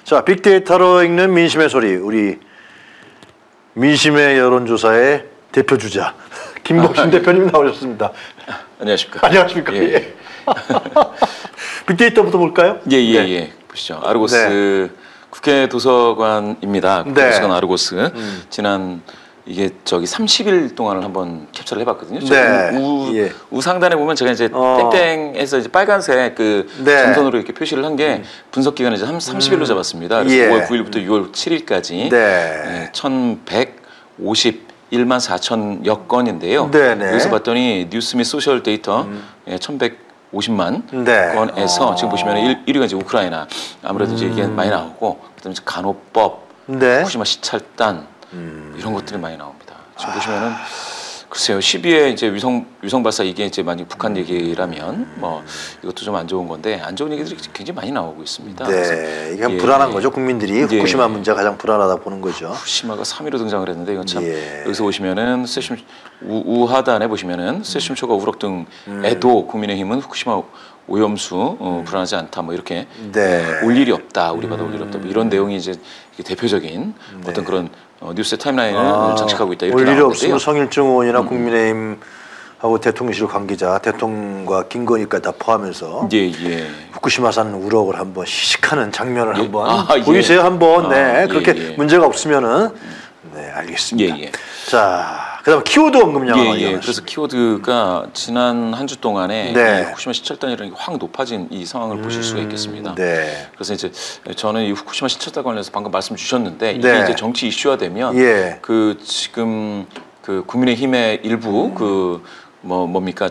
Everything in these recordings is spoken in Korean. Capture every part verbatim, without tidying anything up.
자, 빅데이터로 읽는 민심의 소리, 우리 민심의 여론조사의 대표 주자 김봉신 아, 대표님 나오셨습니다. 안녕하십니까. 안녕하십니까. 예. 예. 빅데이터부터 볼까요? 예예예. 네. 예. 보시죠. 아르고스 네. 국회 도서관입니다. 국회 네. 도서관 아르고스. 음. 지난 이게 저기 삼십 일 동안을 한번 캡처를 해봤거든요. 네. 우, 예. 우상단에 보면 제가 이제 어. 땡땡해서 이제 빨간색 그 네. 점선으로 이렇게 표시를 한 게 음. 분석 기간을 이제 한 삼십 일로 잡았습니다. 그래서 예. 오월 구일부터 유월 칠일까지 네. 네, 천백오십일만 사천여 건인데요. 네네. 여기서 봤더니 뉴스 및 소셜 데이터 음. 예, 천백오십만 네. 건에서 어. 지금 보시면 일 위가 이제 우크라이나 아무래도 음. 이제 이게 많이 나오고 그다음에 이제 간호법, 네. 후쿠시마 시찰단 음. 이런 것들이 많이 나옵니다. 지금 아. 보시면은 글쎄요, 십이에 이제 위성 위성 발사 이게 이제 만약 북한 얘기라면 뭐 이것도 좀 안 좋은 건데 안 좋은 얘기들이 굉장히 많이 나오고 있습니다. 네, 이게 예, 불안한 예. 거죠. 국민들이 후쿠시마 예. 문제가 가장 불안하다 보는 거죠. 후쿠시마가 삼 위로 등장을 했는데 이건 참 예. 여기서 보시면은 세슘 우, 우하단에 보시면은 세슘초가 우럭 등에도 음. 국민의힘은 후쿠시마 오염수 어, 불안하지 않다 뭐 이렇게 네. 어, 올 일이 없다 우리마다 올 일이 없다 뭐 이런 내용이 이제 대표적인 네. 어떤 그런 어, 뉴스의 타임라인을 아, 장식하고 있다 이렇게 올 일이 없으면 나오는데요. 성일정 의원이나 음. 국민의힘하고 대통령실 관계자, 대통령과 김건희까지 다 포함해서 예, 예. 후쿠시마산 우럭을 한번 시식하는 장면을 예. 한번 아, 보이세요. 예. 한번 아, 네 예, 그렇게 예. 문제가 없으면은 네 알겠습니다. 예, 예. 자. 그다음 키워드 언급량 예, 예. 그래서 키워드가 지난 한 주 동안에 네. 후쿠시마 시찰단이라는 게 확 높아진 이 상황을 음, 보실 수가 있겠습니다. 네. 그래서 이제 저는 이 후쿠시마 시찰단 관련해서 방금 말씀 주셨는데 이게 네. 이제 정치 이슈화되면 예. 그 지금 그 국민의힘의 일부 음. 그 뭐 뭡니까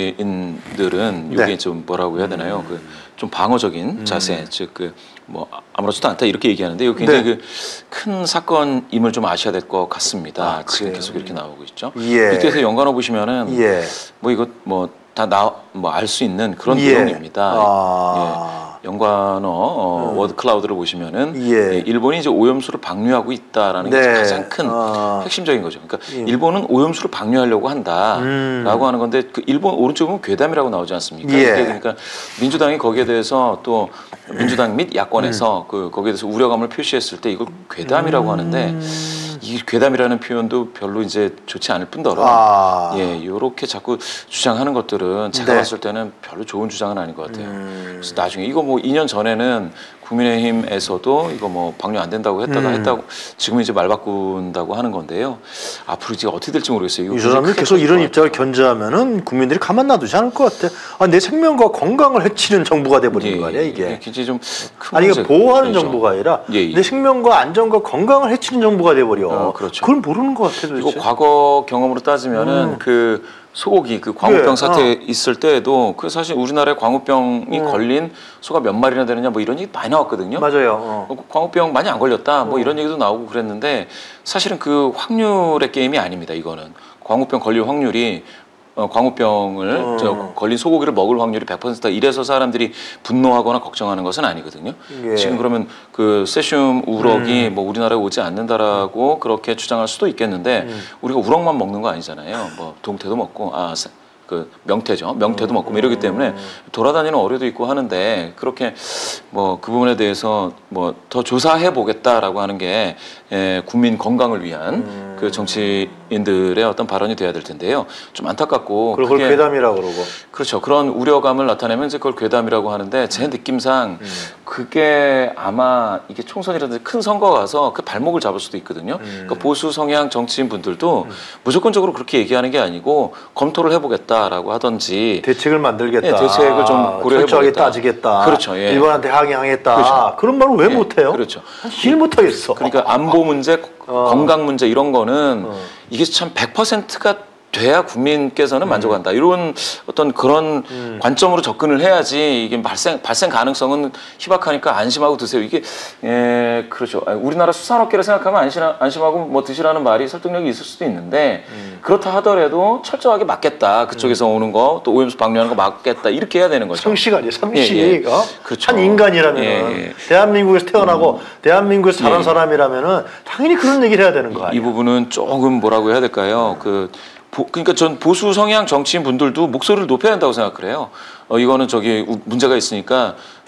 정치인들은 이게 네. 좀 뭐라고 해야 되나요? 그 좀 방어적인 음. 자세, 즉 그 뭐 아무렇지도 않다 이렇게 얘기하는데 이거 굉장히 네. 그 큰 사건임을 좀 아셔야 될 것 같습니다. 아, 지금 그래요? 계속 이렇게 나오고 있죠. 예. 밑에서 연관어 보시면은 예. 뭐 이거 뭐 다 나 뭐 알 수 있는 그런 예. 내용입니다. 아. 예. 연관어 어, 음. 워드 클라우드를 보시면은 예. 예, 일본이 이제 오염수를 방류하고 있다라는 게 네. 가장 큰 아. 핵심적인 거죠. 그러니까 예. 일본은 오염수를 방류하려고 한다라고 음. 하는 건데 그 일본 오른쪽에 보면 괴담이라고 나오지 않습니까? 예. 그러니까 민주당이 거기에 대해서 또 민주당 및 야권에서 음. 그 거기에 대해서 우려감을 표시했을 때 이걸 괴담이라고 음. 하는데 이 괴담이라는 표현도 별로 이제 좋지 않을 뿐더러 아. 예, 요렇게 자꾸 주장하는 것들은 제가 네. 봤을 때는 별로 좋은 주장은 아닌 것 같아요. 음. 그래서 나중에 이거 뭐 이 년 전에는 국민의힘에서도 이거 뭐 방류 안 된다고 했다가 음. 했다고 지금 이제 말 바꾼다고 하는 건데요. 앞으로 이제 어떻게 될지 모르겠어요. 이 사람이 계속 이런 입장을 견제하면은 국민들이 가만 놔두지 않을 것 같아. 아, 내 생명과 건강을 해치는 정부가 돼버리는 예, 거 아니야 이게? 예, 굉장히 좀 큰 아니 이게 보호하는 문제죠. 정부가 아니라 예, 예. 내 생명과 안전과 건강을 해치는 정부가 돼버려. 어, 그렇죠. 그걸 모르는 것 같아 도대체. 이거 과거 경험으로 따지면은 음. 그 소고기 그 광우병 예, 사태 어. 있을 때에도 그 사실 우리나라에 광우병이 음. 걸린 소가 몇 마리나 되느냐 뭐 이런 얘기 많이 나왔거든요. 맞아요. 어. 어, 광우병 많이 안 걸렸다 뭐 어. 이런 얘기도 나오고 그랬는데 사실은 그 확률의 게임이 아닙니다. 이거는 광우병 걸릴 확률이 어, 광우병을 어. 저 걸린 소고기를 먹을 확률이 백 퍼센트다. 이래서 사람들이 분노하거나 걱정하는 것은 아니거든요. 예. 지금 그러면 그 세슘 우럭이 음. 뭐 우리나라에 오지 않는다라고 그렇게 주장할 수도 있겠는데 음. 우리가 우럭만 먹는 거 아니잖아요. 뭐 동태도 먹고 아 그 명태죠. 명태도 먹고 뭐 이러기 때문에 돌아다니는 어류도 있고 하는데 그렇게 뭐 그 부분에 대해서 뭐 더 조사해 보겠다라고 하는 게 에, 국민 건강을 위한 음. 그 정치인들의 어떤 발언이 돼야 될 텐데요. 좀 안타깝고 그걸 그게 괴담이라고 그러고. 그렇죠. 그런 우려감을 나타내면 이제 그걸 괴담이라고 하는데 제 느낌상 음. 그게 아마 이게 총선이라든지 큰 선거가 가서 그 발목을 잡을 수도 있거든요. 음. 그러니까 보수 성향 정치인 분들도 음. 무조건적으로 그렇게 얘기하는 게 아니고 검토를 해보겠다라고 하던지 대책을 만들겠다. 예, 대책을 좀 고려해보겠다. 철저하게 따지겠다. 그렇죠. 예. 일본한테 항의하겠다. 그렇죠. 그런 말을 왜 예, 못해요? 그렇죠. 일 못하겠어. 그러니까 안보 문제, 어. 건강 문제 이런 거는 어. 이게 참 백 퍼센트가 돼야 국민께서는 만족한다. 이런 어떤 그런 음. 관점으로 접근을 해야지 이게 발생 발생 가능성은 희박하니까 안심하고 드세요. 이게 예, 그렇죠. 우리나라 수산업계를 생각하면 안심 안심하고 뭐 드시라는 말이 설득력이 있을 수도 있는데 음. 그렇다 하더라도 철저하게 막겠다. 그쪽에서 음. 오는 거 또 오염수 방류하는 거 막겠다. 이렇게 해야 되는 거죠. 상식 아니에요. 상식. 예, 예. 어? 그렇죠. 한 인간이라면 예, 예. 대한민국에서 태어나고 음. 대한민국에서 자란 예. 사람이라면은 당연히 그런 얘기를 해야 되는 거 아니에요. 이 부분은 조금 뭐라고 해야 될까요? 그 보, 그러니까 전 보수 성향 정치인 분들도 목소리를 높여야 한다고 생각을 해요. 어, 이거는 저기 우, 문제가 있으니까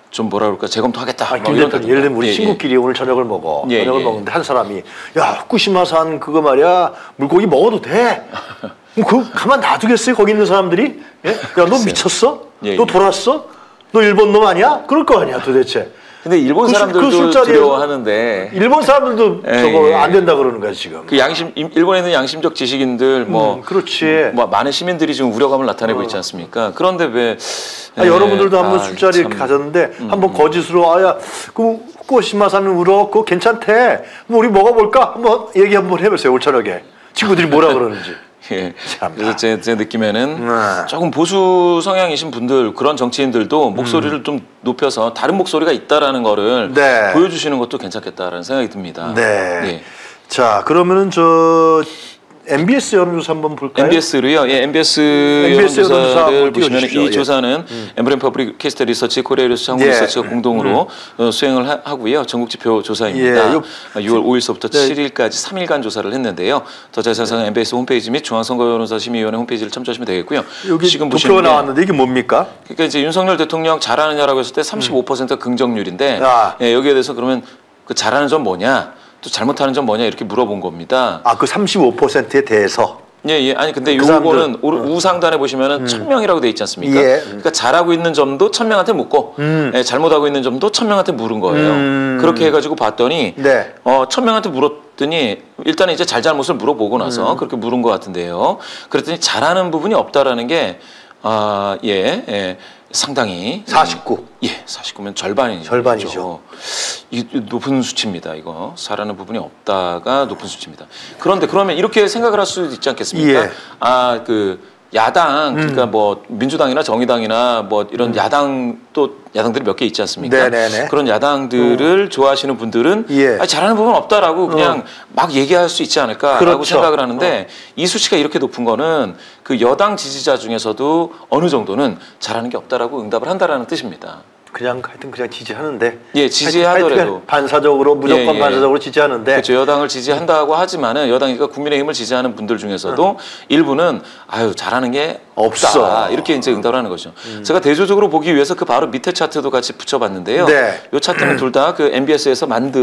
좀 뭐라 그럴까 재검토하겠다. 아니, 뭐 김 이런 대표님, 예를 들면 우리 예, 친구끼리 오늘 저녁을 먹어. 예, 저녁을 예. 먹는데 한 사람이 야 후쿠시마산 그거 말이야 물고기 먹어도 돼. 뭐 그거 가만 놔두겠어요 거기 있는 사람들이? 예? 야너 미쳤어? 예, 너 예. 돌았어? 너 일본 놈 아니야? 그럴 거 아니야 도대체. 근데 일본 그 술- 사람들도 그 술자리에서- 두려워하는데 일본 사람들도 예, 저거 예. 안 된다 그러는 거야 지금. 그 양심 일- 일본에 있는 양심적 지식인들 뭐, 음, 그렇지. 뭐 많은 시민들이 지금 우려감을 나타내고 있지 않습니까? 그런데 왜 아, 예, 여러분들도 한번 아, 술자리 참, 가졌는데 한번 거짓으로 아야 그 후쿠시마산은 울어 그거 괜찮대. 뭐 우리 먹어볼까? 한번 얘기 한번 해보세요 올 저녁에 친구들이 뭐라 그러는지. 예. 참나. 그래서 제, 제 느낌에는 음. 조금 보수 성향이신 분들 그런 정치인들도 목소리를 좀 높여서 다른 목소리가 있다라는 거를 네. 보여주시는 것도 괜찮겠다라는 생각이 듭니다. 네. 예. 자 그러면은 저 엠비에스 여론조사 한번 볼까요? 엠비에스를요. 예, 엠비에스 엠비에스 여론조사 여론조사를 한번 보시면 띄워주십시오. 이 예. 조사는 엠브렘 퍼블리캐스트 리서치, 코리아리서치, 한국 예. 리서치가 공동으로 어, 수행을 하, 하고요. 전국 지표 조사입니다. 예, 요- 유월 오일서부터 네. 칠일까지 삼 일간 조사를 했는데요. 더 자세한 사항은 엠비에스 홈페이지 및 중앙선거여론조사심의위원회 홈페이지를 참조하시면 되겠고요. 여기 지금 도표가 보시면 나왔는데 이게 뭡니까? 그러니까 이제 윤석열 대통령 잘하느냐라고 했을 때 삼십오 퍼센트가 긍정률인데 아. 예, 여기에 대해서 그러면 그 잘하는 점 뭐냐, 또 잘못하는 점 뭐냐 이렇게 물어본 겁니다. 아 그 삼십오 퍼센트에 대해서. 예, 예. 아니 근데 그 요거는 사람들, 오- 우상단에 보시면은 천 명이라고 돼 있지 않습니까? 예. 그러니까 잘하고 있는 점도 천 명한테 묻고, 음. 예, 잘못하고 있는 점도 천 명한테 물은 거예요. 음. 그렇게 해가지고 봤더니, 네. 어, 천 명한테 물었더니 일단은 이제 잘잘못을 물어보고 나서 음. 그렇게 물은 것 같은데요. 그랬더니 잘하는 부분이 없다라는 게, 아, 예, 예. 상당히 사십구. 예, 사십구면 절반이죠. 절반이죠. 이 높은 수치입니다. 이거 잘하는 부분이 없다가 높은 수치입니다. 그런데 그러면 이렇게 생각을 할 수도 있지 않겠습니까? 예. 아, 그 야당 그러니까 뭐 민주당이나 정의당이나 뭐 이런 야당 또 야당들이 몇 개 있지 않습니까? 네네네. 그런 야당들을 좋아하시는 분들은 예. 아, 잘하는 부분 없다라고 그냥 막 얘기할 수 있지 않을까라고 그렇죠. 생각을 하는데 이 수치가 이렇게 높은 거는 그 여당 지지자 중에서도 어느 정도는 잘하는 게 없다라고 응답을 한다라는 뜻입니다. 그냥 하여튼 그냥 지지하는데. 예, 지지하더라도. 하여튼 반사적으로 무조건 예, 예. 반사적으로 지지하는데. 그렇죠. 여당을 지지한다고 하지만은 여당이니까 국민의힘을 지지하는 분들 중에서도 일부는 아유 잘하는 게 없다. 없어. 이렇게 이제 응답을 하는 거죠. 제가 대조적으로 보기 위해서 그 바로 밑에 차트도 같이 붙여봤는데요. 네. 이 차트는 둘 다 그 엠비에스에서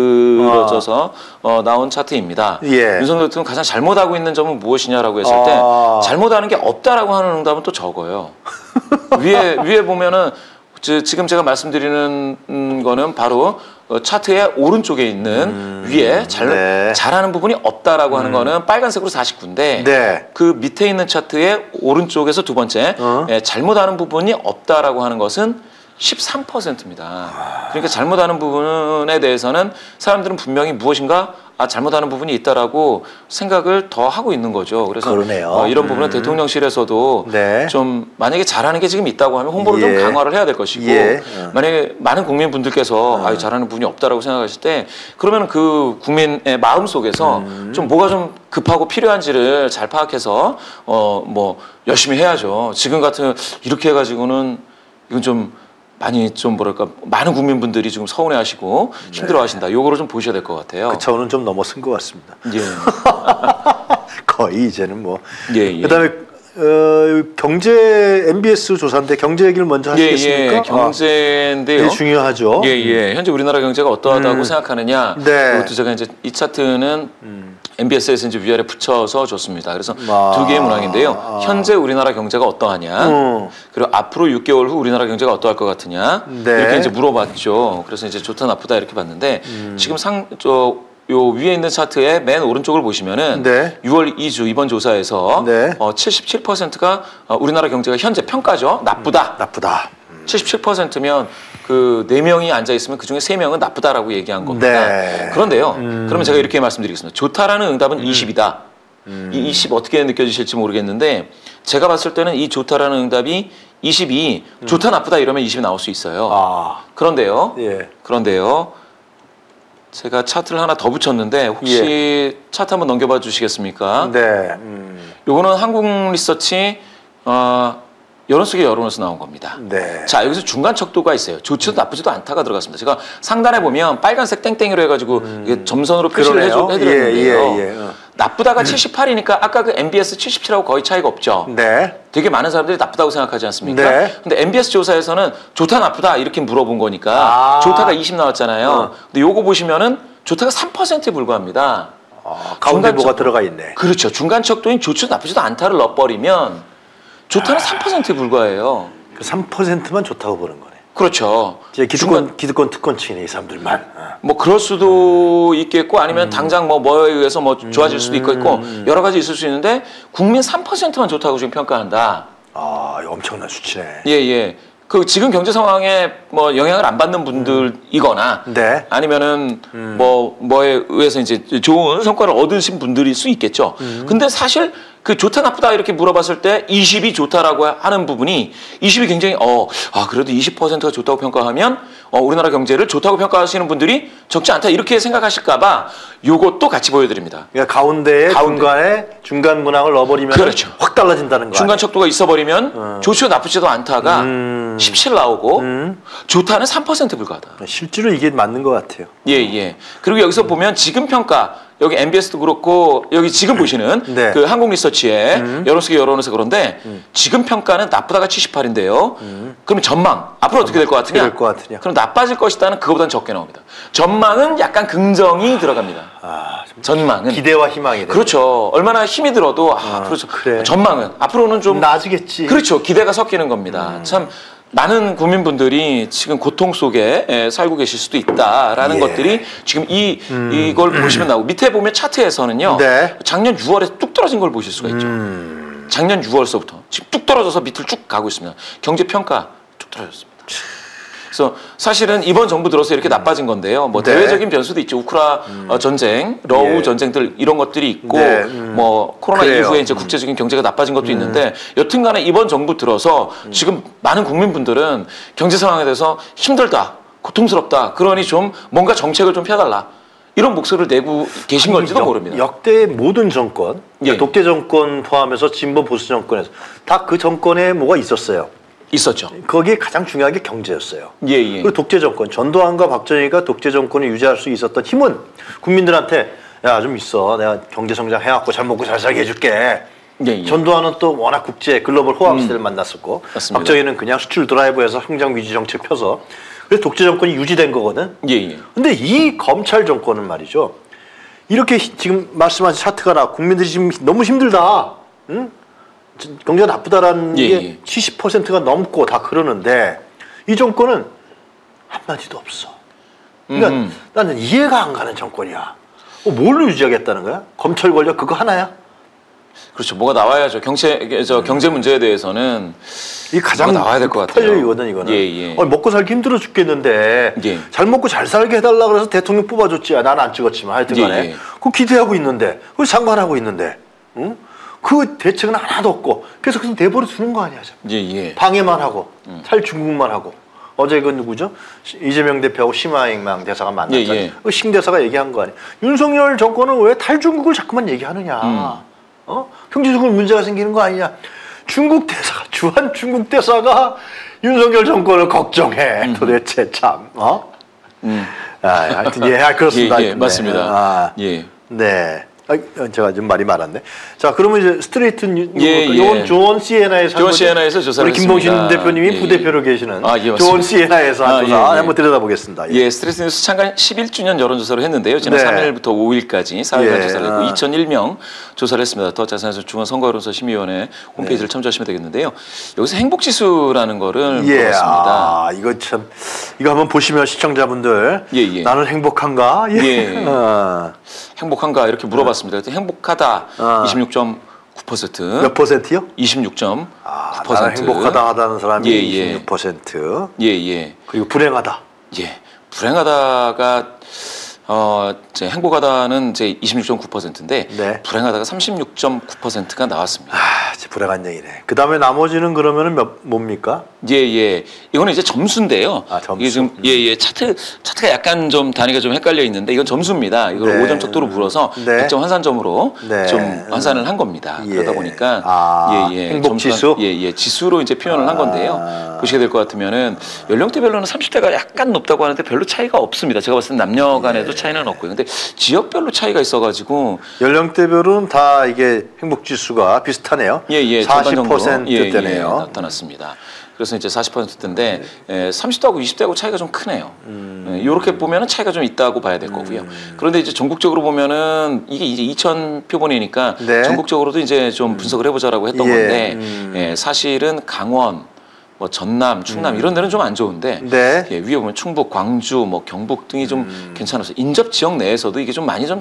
만들어져서 어, 나온 차트입니다. 예. 윤석열 대통령 가장 잘못하고 있는 점은 무엇이냐라고 했을 때 아. 잘못하는 게 없다라고 하는 응답은 또 적어요. 위에 위에 보면은 지- 지금 제가 말씀드리는 음, 거는 바로 어, 차트의 오른쪽에 있는 위에 잘, 네. 잘하는 부분이 없다라고 하는 거는 빨간색으로 사십구인데 네. 그 밑에 있는 차트의 오른쪽에서 두 번째 어? 예, 잘못하는 부분이 없다라고 하는 것은 십삼 퍼센트입니다. 그러니까 잘못하는 부분에 대해서는 사람들은 분명히 무엇인가 아 잘못하는 부분이 있다라고 생각을 더 하고 있는 거죠. 그래서 그러네요. 어, 이런 부분은 음. 대통령실에서도 네. 좀 만약에 잘하는 게 지금 있다고 하면 홍보를 예. 좀 강화를 해야 될 것이고 예. 어. 만약에 많은 국민분들께서 아 잘하는 부분이 없다라고 생각하실 때 그러면 그 국민의 마음 속에서 음. 좀 뭐가 좀 급하고 필요한지를 잘 파악해서 어 뭐 열심히 해야죠. 지금 같은 이렇게 해가지고는 이건 좀 많이 좀 뭐랄까 많은 국민분들이 지금 서운해하시고 힘들어하신다. 요거를 좀 보셔야 될 것 같아요. 그 차원은 좀 넘어선 것 같습니다. 예. 거의 이제는 뭐. 예, 예. 그다음에 어, 경제 엠비에스 조사인데 경제 얘기를 먼저 예, 하시겠습니까? 예. 경제인데요. 아, 이게 중요하죠. 예, 예. 현재 우리나라 경제가 어떠하다고 음. 생각하느냐. 네. 그것도 제가 이제 이 차트는 음. 엠비에스에서 이제 위아래 붙여서 줬습니다. 그래서 아. 두 개의 문항인데요. 현재 우리나라 경제가 어떠하냐. 음. 그리고 앞으로 육 개월 후 우리나라 경제가 어떠할 것 같으냐. 네. 이렇게 이제 물어봤죠. 그래서 이제 좋다 나쁘다 이렇게 봤는데 음. 지금 상, 저, 요 위에 있는 차트의 맨 오른쪽을 보시면은 네. 유월 이 주 이번 조사에서 네. 어, 칠십칠 퍼센트가 어, 우리나라 경제가 현재 평가죠. 나쁘다. 나쁘다. 칠십칠 퍼센트면 그 네 명이 앉아 있으면 그 중에 세 명은 나쁘다라고 얘기한 겁니다. 네. 그런데요. 음. 그러면 제가 이렇게 말씀드리겠습니다. 좋다라는 응답은 이십이다. 음. 이 이십 어떻게 느껴지실지 모르겠는데 제가 봤을 때는 이 좋다라는 응답이 이십이 좋다 나쁘다 이러면 이십이 나올 수 있어요. 아. 그런데요. 예. 그런데요. 제가 차트를 하나 더 붙였는데 혹시 차트 한번 넘겨봐 주시겠습니까? 네. 음. 요거는 한국 리서치 어, 여론속의 여론에서 나온 겁니다. 네. 자, 여기서 중간 척도가 있어요. 좋지도 나쁘지도 않다가 들어갔습니다. 제가 상단에 보면 빨간색 땡땡이로 해가지고 이게 점선으로 표시를 해줘, 해드렸는데요. 예, 예, 예. 어. 나쁘다가 칠십팔이니까 아까 그 엠비에스 칠십칠하고 거의 차이가 없죠. 네. 되게 많은 사람들이 나쁘다고 생각하지 않습니까? 네. 근데 엠비에스 조사에서는 좋다 나쁘다 이렇게 물어본 거니까 아. 좋다가 이십 나왔잖아요. 어. 근데 요거 보시면은 좋다가 삼 퍼센트에 불과합니다. 아, 가운데 중간 뭐가 척도. 들어가 있네. 그렇죠. 중간 척도인 좋지도 나쁘지도 않다를 넣어버리면 좋다는 삼 퍼센트에 불과해요. 그 삼 퍼센트만 좋다고 보는 거네. 그렇죠. 이제 기득권, 중간- 기득권 특권층이네, 이 사람들만. 어. 뭐 그럴 수도 있겠고 아니면 당장 뭐 뭐에 의해서 뭐 좋아질 수도 있고 있고 여러 가지 있을 수 있는데 국민 삼 퍼센트만 좋다고 지금 평가한다. 아, 이거 엄청난 수치네. 예, 예. 그 지금 경제 상황에 뭐 영향을 안 받는 분들이거나 네. 아니면은 뭐 뭐에 의해서 이제 좋은 성과를 얻으신 분들일 수 있겠죠. 근데 사실 그 좋다 나쁘다 이렇게 물어봤을 때 이십이 좋다라고 하는 부분이 이십이 굉장히 어, 아 그래도 이십 퍼센트가 좋다고 평가하면 어, 우리나라 경제를 좋다고 평가하시는 분들이 적지 않다 이렇게 생각하실까 봐 요것도 같이 보여드립니다. 그러니까 가운데에 가운데. 중간에 중간 문항을 넣어버리면 그렇죠. 확 달라진다는 거 중간 아니에요? 척도가 있어버리면 어. 좋지도 나쁘지도 않다가 음. 십칠 나오고 음. 좋다는 삼 퍼센트 불과하다. 실제로 이게 맞는 것 같아요. 예, 예. 그리고 여기서 보면 지금 평가 여기 엠비에스도 그렇고 여기 지금 보시는 네. 그 한국 리서치의 여론 속의 여론에서 그런데 음. 지금 평가는 나쁘다가 칠십팔인데요. 그러면 전망 앞으로 어떻게 될 것 같으냐? 어떻게 될것 같으냐? 그럼 나빠질 것이다는 그거보다는 적게 나옵니다. 전망은 약간 긍정이 들어갑니다. 아, 좀 전망은 기대와 희망이. 그렇죠. 얼마나 힘이 들어도 아, 그렇죠. 그래. 전망은 앞으로는 좀 나아지겠지. 그렇죠. 기대가 섞이는 겁니다. 참 많은 국민분들이 지금 고통 속에 에, 살고 계실 수도 있다라는 예. 것들이 지금 이 이걸 보시면 나오고 밑에 보면 차트에서는요. 네. 작년 유월에 뚝 떨어진 걸 보실 수가 있죠. 음. 작년 유월서부터 지금 뚝 떨어져서 밑을 쭉 가고 있습니다. 경제 평가 뚝 떨어졌습니다. 그래서 사실은 이번 정부 들어서 이렇게 나빠진 건데요. 뭐 네. 대외적인 변수도 있죠. 우크라 어, 전쟁, 러우 예. 전쟁들 이런 것들이 있고 네, 음. 뭐 코로나 그래요. 이후에 이제 국제적인 경제가 나빠진 것도 있는데 여튼간에 이번 정부 들어서 지금 많은 국민분들은 경제 상황에 대해서 힘들다, 고통스럽다. 그러니 좀 뭔가 정책을 좀 펴달라. 이런 목소리를 내고 계신 걸지도 역- 모릅니다. 역대 모든 정권, 그러니까 예. 독재 정권 포함해서 진보 보수 정권에서 다 그 정권에 뭐가 있었어요. 있었죠. 거기에 가장 중요한 게 경제였어요. 예, 예. 그리고 독재 정권, 전두환과 박정희가 독재 정권을 유지할 수 있었던 힘은 국민들한테 야 좀 있어, 내가 경제 성장 해갖고 잘 먹고 잘 살게 해줄게. 예, 예. 전두환은 또 워낙 국제 글로벌 호황 시대를 만났었고, 맞습니다. 박정희는 그냥 수출 드라이브에서 성장 위주 정책 펴서 그래서 독재 정권이 유지된 거거든. 예, 예. 근데 이 검찰 정권은 말이죠. 이렇게 히- 지금 말씀하신 차트가 나 국민들이 지금 너무 힘들다. 응? 경제가 나쁘다라는 예, 게 예. 칠십 퍼센트가 넘고 다 그러는데 이 정권은 한마디도 없어. 그러니까 음. 나는 이해가 안 가는 정권이야. 어, 뭘로 유지하겠다는 거야? 검찰 권력 그거 하나야? 그렇죠. 뭐가 나와야죠. 경제 저 경제 문제에 대해서는 이 가장 뭐가 나와야 될 것 같아요. 폭발력이거든 이거는. 예, 예. 어, 먹고 살기 힘들어 죽겠는데 예. 잘 먹고 잘 살게 해달라 그래서 대통령 뽑아줬지. 나는 안 찍었지만 하여튼간에 예, 예. 그거 기대하고 있는데 그걸 상관하고 있는데 응? 그 대책은 하나도 없고 그래서 그냥 내버려 두는 거 아니야. 예, 예. 방해만 하고 음. 탈중국만 하고 어제 그 누구죠? 시- 이재명 대표하고 심하잉망 대사가 만났잖아요. 예, 예. 그 신 대사가 얘기한 거 아니에요. 윤석열 정권은 왜 탈중국을 자꾸만 얘기하느냐. 음. 어? 경제적으로 문제가 생기는 거 아니냐. 중국 대사가 주한 중국 대사가 윤석열 정권을 걱정해. 도대체 참. 어? 음. 아, 하여튼 예, 아, 그렇습니다. 예, 예, 하여튼, 맞습니다. 아, 예. 네. 아, 제가 좀 말이 많았네. 자, 그러면 이제 스트레이트 뉴, 예, 이건 예. 조원 씨엔아이에서 조원 씨엔아이에서 조사를 우리 김봉신 했습니다. 대표님이 예, 부대표로 계시는 아, 예, 맞습니다. 조원 씨엔아이에서 아, 조사 예, 예. 한번 들여다보겠습니다. 예, 스트레스 뉴스 창간 십일 주년 여론조사를 했는데요. 지난 네. 삼 일부터 오 일까지 사 일간 예. 조사를 했고 아. 이천일 명 조사를 했습니다. 더 자세한 중앙선거여론조사심의위원회 홈페이지를 참조하시면 되겠는데요. 여기서 행복지수라는 거를 예, 물어봤습니다. 아, 이거 참 이거 한번 보시면 시청자분들 예, 예. 나는 행복한가? 예. 예. 어, 행복한가 이렇게 물어봤습니다. 그랬더니 행복하다 아. 이십육 점 구 퍼센트, 몇 퍼센트요? 이십육 점 아, 구 나는 퍼센트. 행복하다 하다는 사람이 예, 예. 이십육 퍼센트. 예, 예. 그리고 불행하다. 예, 불행하다가 어, 이제 행복하다는 이제 이십육 점 구 퍼센트인데 네. 불행하다가 삼십육 점 구 퍼센트가 나왔습니다. 아, 진짜 불행한 얘기네. 그 다음에 나머지는 그러면은 몇, 뭡니까? 예, 예. 이거는 이제 점수인데요. 아, 점수. 이게 지금 예, 예. 차트 차트가 약간 좀 단위가 좀 헷갈려 있는데 이건 점수입니다. 이걸 네. 오 점 척도로 불어서 네. 백 점 환산점으로 네. 좀 환산을 한 겁니다. 예. 그러다 보니까 아, 예, 예. 행복 점수가- 지수? 예, 예. 지수로 이제 표현을 한 건데요. 아. 보시게 될 것 같으면은 연령대별로는 삼십 대가 약간 높다고 하는데 별로 차이가 없습니다. 제가 봤을 때 남녀 간에도 예. 차이는 없고요. 근데 지역별로 차이가 있어가지고 연령대별은 다 이게 행복지수가 비슷하네요. 예, 예, 사십 퍼센트대네요. 예, 예, 나타났습니다. 그래서 이제 사십 퍼센트대인데 예, 삼십 대하고 이십 대하고 차이가 좀 크네요. 음. 예, 이렇게 보면은 차이가 좀 있다고 봐야 될 거고요. 그런데 이제 전국적으로 보면은 이게 이제 이천 표본이니까 네. 전국적으로도 이제 좀 분석을 해보자라고 했던 예, 건데 음. 예, 사실은 강원, 뭐 전남, 충남 이런 데는 좀 안 좋은데 네. 예, 위에 보면 충북, 광주, 뭐 경북 등이 좀 음. 괜찮아서 인접 지역 내에서도 이게 좀 많이 좀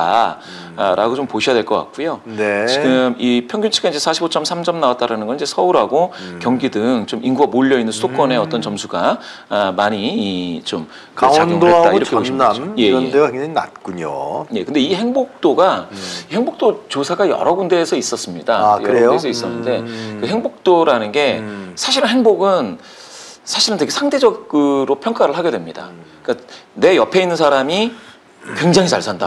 다르다라고 좀 보셔야 될 것 같고요. 네. 지금 이 평균치가 이제 사십오 점 삼 점 나왔다라는 건 이제 서울하고 음. 경기 등 좀 인구가 몰려 있는 수도권의 어떤 점수가 아, 많이 이 좀 작용을 했다 강원도하고 이렇게 보시면 되죠. 전남 예, 이런 예. 데가 굉장히 낮군요. 예, 근데 이 행복도가 이 행복도 조사가 여러 군데에서 있었습니다. 아, 여러 그래요? 군데에서 있었는데 음. 그 행복도라는 게 음. 사실은 행복은 사실은 되게 상대적으로 평가를 하게 됩니다. 음. 그러니까 내 옆에 있는 사람이 굉장히 잘 산다.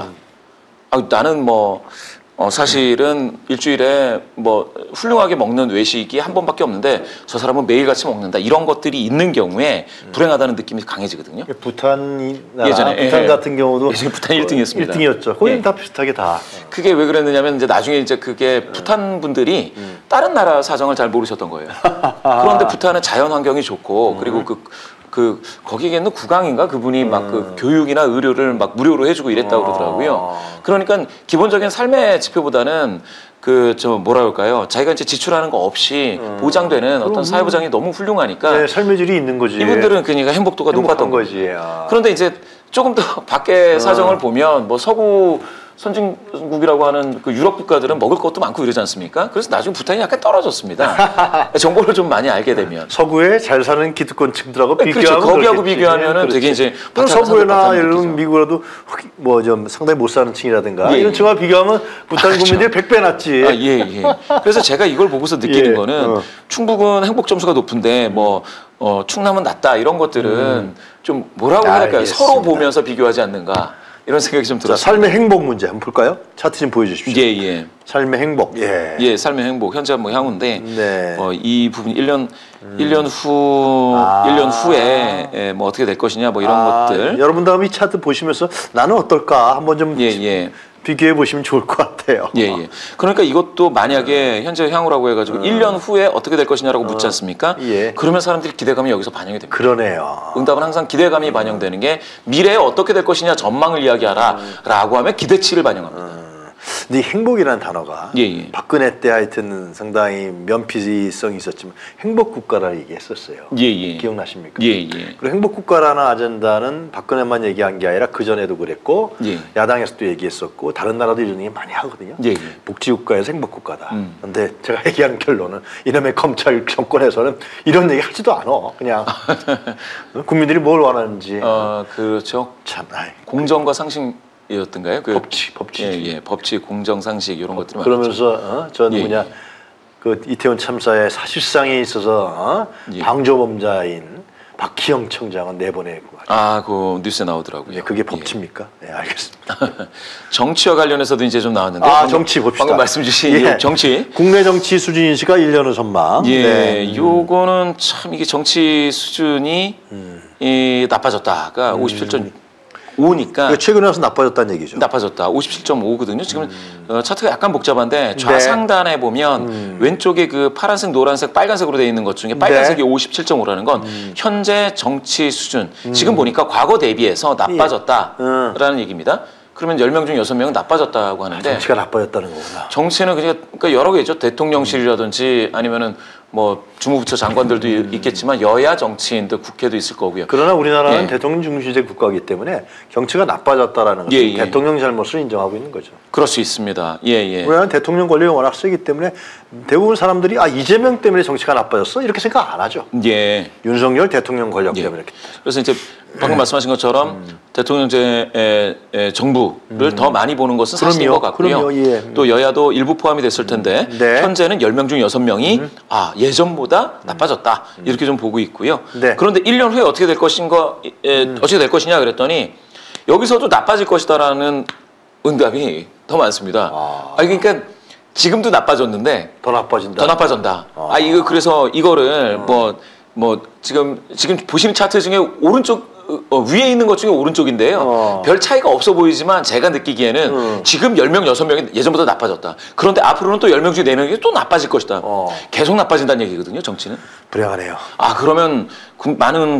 아, 나는 뭐 어, 사실은 일주일에 뭐 훌륭하게 먹는 외식이 한 번밖에 없는데 저 사람은 매일같이 먹는다. 이런 것들이 있는 경우에 불행하다는 느낌이 강해지거든요. 부탄이 예전에, 부탄 예, 같은 경우도 예전에 부탄 일 등이었습니다. 일 등이었죠. 거긴 예. 다 비슷하게 다. 그게 왜 그랬느냐면 이제 나중에 이제 그게 부탄 분들이 다른 나라 사정을 잘 모르셨던 거예요. 그런데 부탄은 자연 환경이 좋고 그리고 그, 그 거기에 있는 국왕인가 그분이 막 그 교육이나 의료를 막 무료로 해주고 이랬다고 그러더라고요. 그러니까 기본적인 삶의 지표보다는 그 저 뭐라 그럴까요? 자기가 이제 지출하는 거 없이 보장되는 어떤 사회 보장이 너무 훌륭하니까 네, 삶의 질이 있는 거지. 이분들은 그러니까 행복도가 행복한 높았던 거지. 거지. 아. 그런데 이제 조금 더 밖에 사정을 보면 뭐 서구 선진국이라고 하는 그 유럽 국가들은 먹을 것도 많고 이러지 않습니까? 그래서 나중에 부탄이 약간 떨어졌습니다. 정보를 좀 많이 알게 되면. 서구에 잘 사는 기득권층들하고 네, 비교하면 그렇죠. 거기하고 그렇겠지. 비교하면은 그렇지. 되게 이제 그럼 바탕 서구나 바탕 이런 느끼죠. 미국이라도 뭐 좀 상당히 못 사는 층이라든가 예, 이런 예. 층과 비교하면 부탄 그렇죠. 국민들이 백 배 낫지. 아, 예, 예. 그래서 제가 이걸 보고서 느끼는 예, 거는 어. 충북은 행복 점수가 높은데 뭐 어, 충남은 낮다 이런 것들은 좀 뭐라고 해야 될까요? 알겠습니다. 서로 보면서 비교하지 않는가 이런 생각이 좀 자, 들었어요. 삶의 행복 문제 한번 볼까요? 차트 좀 보여주십시오. 예, 예. 삶의 행복. 예. 예, 삶의 행복, 현재 뭐 향후인데 네. 어, 이 부분 일 년 일 년 후 아. 일 년 후에 예, 뭐 어떻게 될 것이냐 뭐 이런 아, 것들. 여러분 다음 이 차트 보시면서 나는 어떨까 한번 좀 예, 예. 비교해 보시면 좋을 것 같아요. 예, 예. 그러니까 이것도 만약에 현재 향후라고 해가지고 일 년 후에 어떻게 될 것이냐라고 묻지 않습니까? 예. 그러면 사람들이 기대감이 여기서 반영이 됩니다. 그러네요. 응답은 항상 기대감이 반영되는 게 미래에 어떻게 될 것이냐 전망을 이야기하라 라고 하면 기대치를 반영합니다. 근데 이 행복이라는 단어가 예, 예. 박근혜 때 하여튼 상당히 면피성이 있었지만 행복국가라 얘기했었어요. 예, 예. 기억나십니까? 예, 예. 그리고 행복국가라는 아젠다는 박근혜만 얘기한 게 아니라 그전에도 그랬고 예. 야당에서도 얘기했었고 다른 나라도 이런 얘기 많이 하거든요. 예, 예. 복지국가에서 행복국가다. 음. 근데 제가 얘기하는 결론은 이놈의 검찰 정권에서는 이런 얘기 하지도 않아. 그냥 국민들이 뭘 원하는지 어, 그렇죠. 참 아이, 공정과 상식이었던가요? 그 법치, 법치. 예, 예. 법치, 공정, 상식 이런 것들이 많죠. 그러면서 어? 저 예, 누구냐 예. 그 이태원 참사의 사실상에 있어서 어? 예. 방조범자인 박희영 청장은 내보내고 아, 그 뉴스에 나오더라고요. 예, 그게 법치입니까? 네, 알겠습니다. 정치와 관련해서도 이제 좀 나왔는데. 아, 방금, 정치 봅시다. 방금 말씀 주신 예. 이 정치. 국내 정치 수준 인식과 일 년 후 전망. 예, 네. 요거는 참 이게 정치 수준이 음. 이 나빠졌다가 오십칠 점 오니까 이거 최근에 와서 나빠졌다는 얘기죠. 나빠졌다. 오십칠 점 오거든요. 지금 음. 어, 차트가 약간 복잡한데 네. 좌상단에 보면 음. 왼쪽에 그 파란색, 노란색, 빨간색으로 되어 있는 것 중에 빨간색이 네. 오십칠 점 오라는 건 음. 현재 정치 수준. 지금 보니까 과거 대비해서 나빠졌다라는 음. 얘기입니다. 그러면 열 명 중 여섯 명은 나빠졌다고 하는데 정치가 나빠졌다는 거구나. 정치는 그냥 그러니까 여러 개죠. 대통령실이라든지 아니면은 뭐 주무부처 장관들도 음. 있겠지만 여야 정치인들 국회도 있을 거고요. 그러나 우리나라는 예. 대통령 중심제 국가이기 때문에 정치가 나빠졌다라는 것은 예, 예. 대통령 잘못을 인정하고 있는 거죠. 그럴 수 있습니다. 예, 예. 왜냐하면 대통령 권력이 워낙 세기 때문에 대부분 사람들이 아 이재명 때문에 정치가 나빠졌어 이렇게 생각 안 하죠. 예. 윤석열 대통령 권력 예. 때문에. 그래서 이제 방금 음. 말씀하신 것처럼 음. 대통령제의 정부를 음. 더 많이 보는 것은 사실인 것 같고요. 그럼요, 예. 또 여야도 일부 포함이 됐을 텐데 음. 네. 현재는 열 명 중 여섯 명이 음. 아 예전보다 나빠졌다 이렇게 좀 보고 있고요. 네. 그런데 일 년 후에 어떻게 될 것인가, 에, 음. 어떻게 될 것이냐 그랬더니 여기서도 나빠질 것이다라는 응답이 더 많습니다. 아, 아 그러니까 지금도 나빠졌는데 더 나빠진다. 더 나빠진다. 아, 아 이거 그래서 이거를 어. 뭐 뭐 지금 지금 보시는 차트 중에 오른쪽 어, 위에 있는 것 중에 오른쪽인데요. 어. 별 차이가 없어 보이지만 제가 느끼기에는 음. 지금 열 명, 여섯 명이 예전보다 나빠졌다. 그런데 앞으로는 또 열 명 중에 네 명이 또 나빠질 것이다. 어. 계속 나빠진다는 얘기거든요, 정치는. 불행하네요. 아, 그러면 구, 많은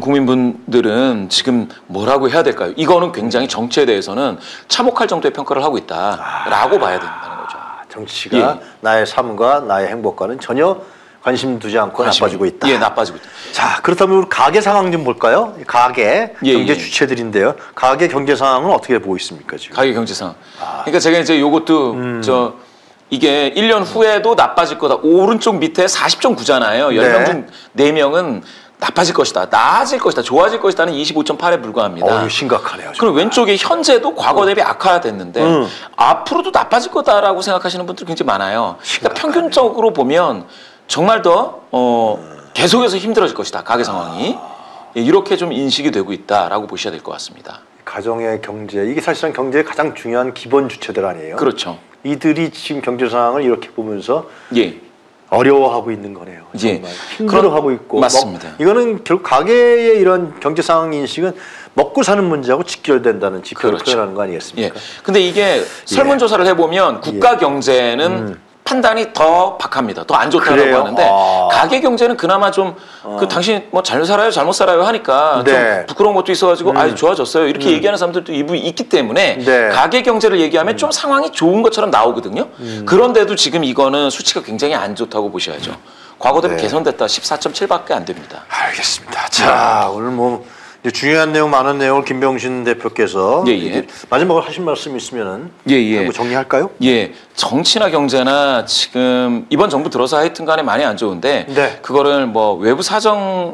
국민분들은 지금 뭐라고 해야 될까요? 이거는 굉장히 정치에 대해서는 참혹할 정도의 평가를 하고 있다라고 아. 봐야 된다는 거죠. 정치가 예. 나의 삶과 나의 행복과는 전혀 관심 두지 않고 관심, 나빠지고 있다. 예, 나빠지고 있다. 자, 그렇다면 우리 가계 상황 좀 볼까요? 가계 예, 경제 예. 주체들인데요. 가계 경제 상황은 어떻게 보고 있습니까, 지금? 가계 경제 상황. 아. 그러니까 제가 이제 요것도 음. 저 이게 일 년 후에도 나빠질 거다. 오른쪽 밑에 사십 점 구잖아요. 열 명 네. 중 네 명은 나빠질 것이다. 나아질 것이다. 좋아질 것이다는 이십오 점 팔에 불과합니다. 어, 심각하네요. 그럼 왼쪽에 현재도 과거 대비 악화됐는데 음. 앞으로도 나빠질 거다라고 생각하시는 분들 굉장히 많아요. 그러니까 심각하네. 평균적으로 보면 정말 더 어, 계속해서 힘들어질 것이다. 가계 상황이. 예, 이렇게 좀 인식이 되고 있다라고 보셔야 될 것 같습니다. 가정의 경제, 이게 사실상 경제의 가장 중요한 기본 주체들 아니에요? 그렇죠. 이들이 지금 경제 상황을 이렇게 보면서 예. 어려워하고 있는 거네요. 정말 예. 힘들어하고 있고. 맞습니다. 먹, 이거는 결국 가계의 이런 경제 상황 인식은 먹고 사는 문제하고 직결된다는 지표를 그렇죠. 표현하는 거 아니겠습니까? 예. 근데 이게 설문조사를 해보면 국가 경제는 음. 판단이 더 박합니다. 더 안 좋다고 그래요? 하는데 아. 가계 경제는 그나마 좀 그 어. 당신 뭐 잘 살아요, 잘못 살아요 하니까 네. 좀 부끄러운 것도 있어가지고 음. 아 좋아졌어요 이렇게 음. 얘기하는 사람들도 일부 있기 때문에 네. 가계 경제를 얘기하면 음. 좀 상황이 좋은 것처럼 나오거든요. 음. 그런데도 지금 이거는 수치가 굉장히 안 좋다고 보셔야죠. 과거 대비 네. 개선됐다 십사 점 칠밖에 안 됩니다. 알겠습니다. 자, 오늘 뭐 이제 중요한 내용, 많은 내용을 김병신 대표께서 예, 예. 이제 마지막으로 하신 말씀 있으면은 예, 예. 뭐 정리할까요? 예, 정치나 경제나 지금 이번 정부 들어서 하여튼간에 많이 안 좋은데 네. 그거를 뭐 외부 사정으로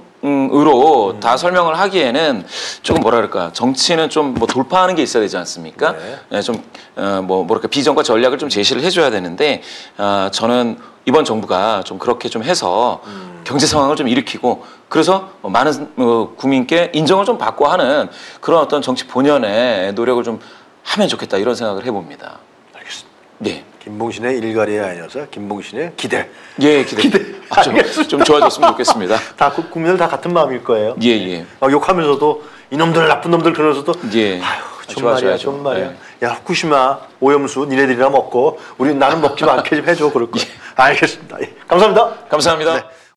음. 다 설명을 하기에는 조금 뭐라 그럴까 정치는 좀 뭐 돌파하는 게 있어야 되지 않습니까? 네. 예, 좀뭐 뭐랄까 비전과 전략을 좀 제시를 해줘야 되는데 어, 저는 이번 정부가 좀 그렇게 좀 해서 음. 경제 상황을 좀 일으키고 그래서 많은 어, 국민께 인정을 좀 받고 하는 그런 어떤 정치 본연의 노력을 좀 하면 좋겠다 이런 생각을 해봅니다. 알겠습니다. 네. 김봉신의 일가리에 아니어서 김봉신의 기대. 예, 기대. 기대. 아, 좀, 좀 좋아졌으면 좋겠습니다. 다 국- 국민들 다 같은 마음일 거예요. 예, 예. 막 욕하면서도 이놈들 나쁜 놈들 그러면서도 예. 아휴 좀 좋아져야죠. 말이야 좀 말이야. 예. 야 후쿠시마 오염수 니네들이나 먹고 우리 나는 먹지 않게 좀 해줘 그럴 거야. 알겠습니다. 예. 감사합니다. 감사합니다. 네.